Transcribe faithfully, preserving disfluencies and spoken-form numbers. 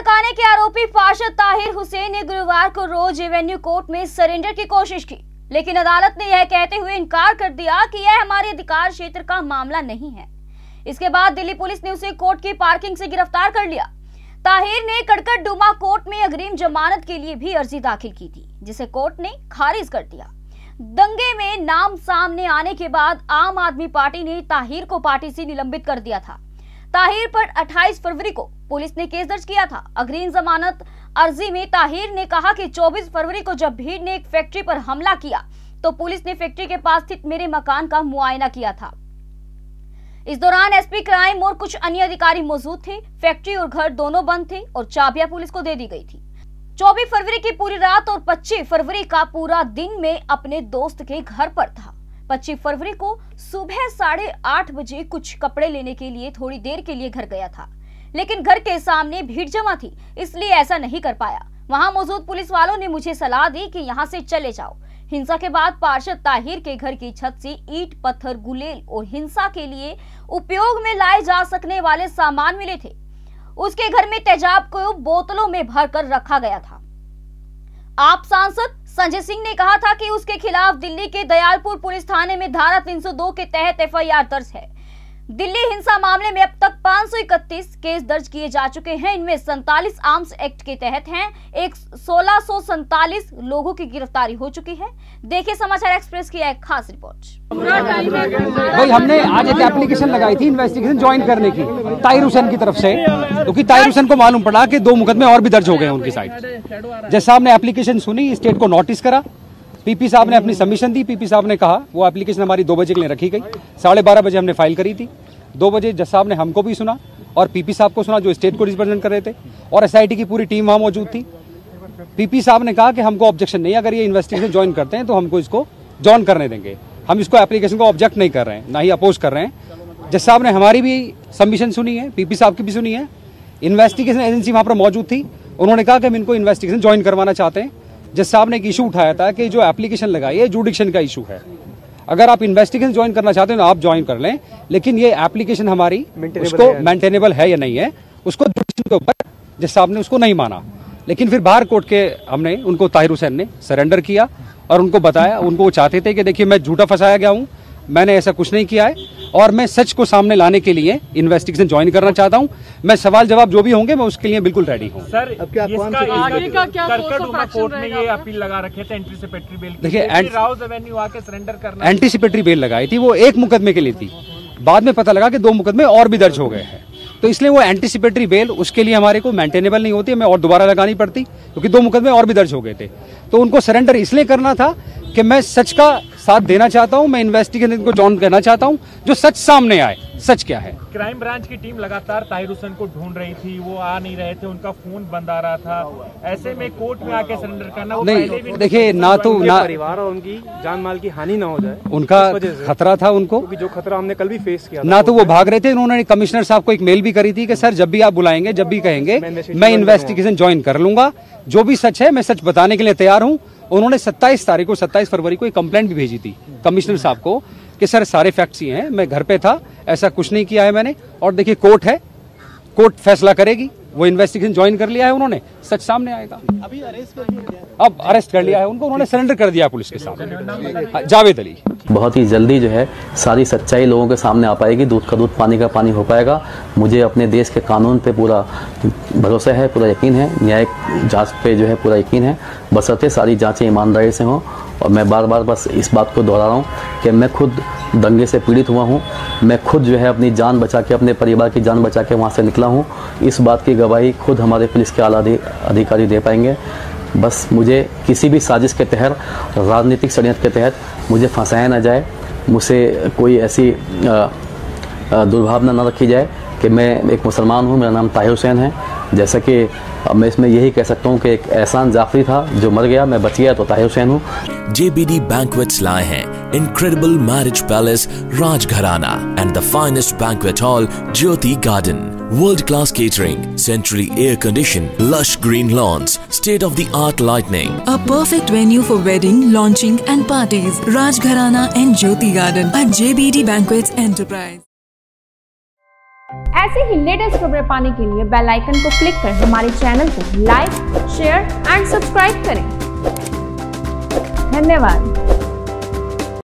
भड़काने के आरोपी पार्षद ताहिर हुसैन ने गुरुवार को रोज एवेन्यू कोर्ट में सरेंडर की कोशिश की, लेकिन अदालत ने यह कहते हुए इनकार कर दिया कि यह हमारे अधिकार क्षेत्र का मामला नहीं है। इसके बाद दिल्ली पुलिस ने उसे कोर्ट की पार्किंग से गिरफ्तार कर लिया। ताहिर ने कड़कड़डुमा कोर्ट में अग्रिम जमानत के लिए भी अर्जी दाखिल की थी, जिसे कोर्ट ने खारिज कर दिया। दंगे में नाम सामने आने के बाद आम आदमी पार्टी ने ताहिर को पार्टी से निलंबित कर दिया था। ताहिर पर अट्ठाईस फरवरी को पुलिस ने केस दर्ज किया था। अग्रिम जमानत अर्जी में ताहिर ने कहा कि चौबीस फरवरी को जब भीड़ ने एक फैक्ट्री पर हमला किया तो पुलिस ने फैक्ट्री के पास स्थित मेरे मकान का मुआयना किया था। इस दौरान एसपी क्राइम और कुछ अन्य अधिकारी मौजूद थे। फैक्ट्री और घर दोनों बंद थे और चाबियां पुलिस को दे दी गई थी। चौबीस फरवरी की पूरी रात और पच्चीस फरवरी का पूरा दिन में अपने दोस्त के घर पर था। पच्चीस फरवरी को सुबह साढ़े आठ बजे कुछ कपड़े लेने के लिए थोड़ी देर के लिए घर गया था, लेकिन घर के सामने भीड़ जमा थी, इसलिए ऐसा नहीं कर पाया। वहां मौजूद पुलिस वालों ने मुझे सलाह दी कि यहां से चले जाओ। हिंसा के बाद पार्षद ताहिर के घर की छत से ईंट, पत्थर, गुलेल और हिंसा के लिए उपयोग में लाए जा सकने वाले सामान मिले थे। उसके घर में तेजाब को बोतलों में भरकर रखा गया था। आप सांसद संजय सिंह ने कहा था कि उसके खिलाफ दिल्ली के दयालपुर पुलिस थाने में धारा तीन सौ दो के तहत एफ आई आर दर्ज है। दिल्ली हिंसा मामले में अब तक पाँच सौ इकतीस केस दर्ज किए जा चुके हैं। इनमें सैंतालीस आर्म्स एक्ट के तहत हैं। एक सोलह सौ सैंतालीस लोगों की गिरफ्तारी हो चुकी है। देखिए समाचार एक्सप्रेस की एक खास रिपोर्ट। भाई हमने आज एक एप्लीकेशन लगाई थी इन्वेस्टिगेशन ज्वाइन करने की ताहिर हुसैन की तरफ से, क्योंकि ताहिर हुसैन को मालूम पड़ा कि दो मुकदमे और भी दर्ज हो गए हैं उनकी साइड। जज साहब ने एप्लीकेशन सुनी, स्टेट को नोटिस करा, पीपी साहब ने अपनी सबमिशन दी। पीपी साहब ने कहा वो एप्लीकेशन हमारी दो बजे के लिए रखी गई। साढ़े बारह बजे हमने फाइल करी थी। दो बजे जज साहब ने हमको भी सुना और पीपी साहब को सुना जो स्टेट को रिप्रेजेंट कर रहे थे, और एसआईटी की पूरी टीम वहां मौजूद थी। पीपी साहब ने कहा कि हमको ऑब्जेक्शन नहीं, अगर ये इन्वेस्टिगेशन ज्वाइन करते हैं तो हमको इसको ज्वाइन करने देंगे। हम इसको एप्लीकेशन को ऑब्जेक्ट नहीं कर रहे हैं, ना ही अपोज कर रहे हैं। जज साहब ने हमारी भी सबमिशन सुनी है, पीपी साहब की भी सुनी है। इन्वेस्टिगेशन एजेंसी वहां पर मौजूद थी, उन्होंने कहा कि हम इनको इन्वेस्टिगेशन ज्वाइन करवाना चाहते हैं। जज साहब ने एक इशू उठाया था कि जो एप्लीकेशन लगाई है जुडिक्शन का इशू है। अगर आप इन्वेस्टिगेशन ज्वाइन करना चाहते हैं तो आप ज्वाइन कर लें, लेकिन ये एप्लीकेशन हमारी उसको मेंटेनेबल है या नहीं है, उसको जुडिक्शन के ऊपर जज साहब ने उसको नहीं माना। लेकिन फिर बाहर कोर्ट के हमने उनको ताहिर हुसैन ने सरेंडर किया और उनको बताया, उनको वो चाहते थे कि देखिए मैं झूठा फंसाया गया हूँ, मैंने ऐसा कुछ नहीं किया है और मैं सच को सामने लाने के लिए इन्वेस्टिगेशन ज्वाइन करना चाहता हूँ। मैं सवाल जवाब जो भी होंगे मैं उसके लिए बिल्कुल रेडी हूँ। सर, अब क्या आगे का क्या कोर्ट में ये अपील लगा रखे थे एंटीसिपेटरी बेल की? देखिए राउज एवेन्यू आके सरेंडर करना, एंटीसिपेटरी बेल लगाई थी, वो एक मुकदमे के लिए थी। बाद में पता लगा कि दो मुकदमे और भी दर्ज हो गए हैं, तो इसलिए वो एंटीसिपेटरी बेल उसके लिए हमारे को मेंटेनेबल नहीं होती, हमें और दोबारा लगानी पड़ती, क्योंकि दो मुकदमे और भी दर्ज हो गए थे। तो उनको सरेंडर इसलिए करना था कि मैं सच का साथ देना चाहता हूं, मैं इन्वेस्टिगेशन को ज्वाइन करना चाहता हूं, जो सच सामने आए, सच क्या है। क्राइम ब्रांच की टीम लगातार ताहिर हुसैन को ढूंढ रही थी, वो आ नहीं रहे थे, उनका फोन बंद आ रहा था। ऐसे में कोर्ट में आके सरेंडर करना वो नहीं, देखिए ना तो ना परिवार और उनकी जान माल की हानि ना हो जाए, उनका खतरा था उनको, जो खतरा हमने कल भी फेस किया ना तो वो भाग रहे थे। उन्होंने कमिश्नर साहब को एक मेल भी करी थी कि सर जब भी आप बुलाएंगे, जब भी कहेंगे मैं इन्वेस्टिगेशन ज्वाइन कर लूंगा, जो भी सच है मैं सच बताने के लिए तैयार हूँ। उन्होंने सत्ताईस तारीख को सत्ताईस फरवरी को एक कंप्लेंट भी भेजी थी कमिश्नर साहब को कि सर सारे फैक्ट्स ही हैं, मैं घर पे था, ऐसा कुछ नहीं किया है मैंने। और देखिए कोर्ट है, कोर्ट फैसला करेगी। वो इन्वेस्टिगेशन ज्वाइन कर लिया है उन्होंने, सच सामने आएगा। अभी अरेस्ट कर लिया, अब अरेस्ट कर लिया है उनको, उन्होंने सरेंडर कर दिया पुलिस के सामने। जावेद अली, बहुत ही जल्दी जो है सारी सच्चाई लोगों के सामने आ पाएगी, दूध का दूध पानी का पानी हो पाएगा। मुझे अपने देश के कानून पे पूरा भरोसा है, पूरा यकीन है, न्यायिक जांच पे जो है पूरा यकीन है, बशर्ते सारी जांचें ईमानदारी से हों। और मैं बार बार बस इस बात को दोहरा रहा हूँ कि मैं खुद दंगे से पीड़ित हुआ हूँ, मैं खुद जो है अपनी जान बचा के, अपने परिवार की जान बचा के वहाँ से निकला हूँ। इस बात की गवाही खुद हमारे पुलिस के आला अधिकारी दे पाएंगे। बस मुझे किसी भी साजिश के तहत, राजनीतिक षड्यंत्र के तहत मुझे फंसाया ना जाए, मुझसे कोई ऐसी दुर्भावना न रखी जाए कि मैं एक मुसलमान हूँ, मेरा नाम ताहिर हुसैन है। जैसा कि मैं इसमें यही कह सकता हूँ कि एक एहसान जाफरी था जो मर गया, मैं बच गया तो ताहिर हुसैन हूँ। J B D Banquets लाए हैं incredible marriage palace Rajgharana and the finest banquet hall Jyoti Garden. World-class catering, centrally air-conditioned, lush green lawns, state-of-the-art lighting. A perfect venue for wedding, launching and parties. Rajgharana and Jyoti Garden at J B D Banquets Enterprise. ऐसे ही latest खबरें पाने के लिए bell icon को click कर हमारे channel को like, share and subscribe करें। धन्यवाद।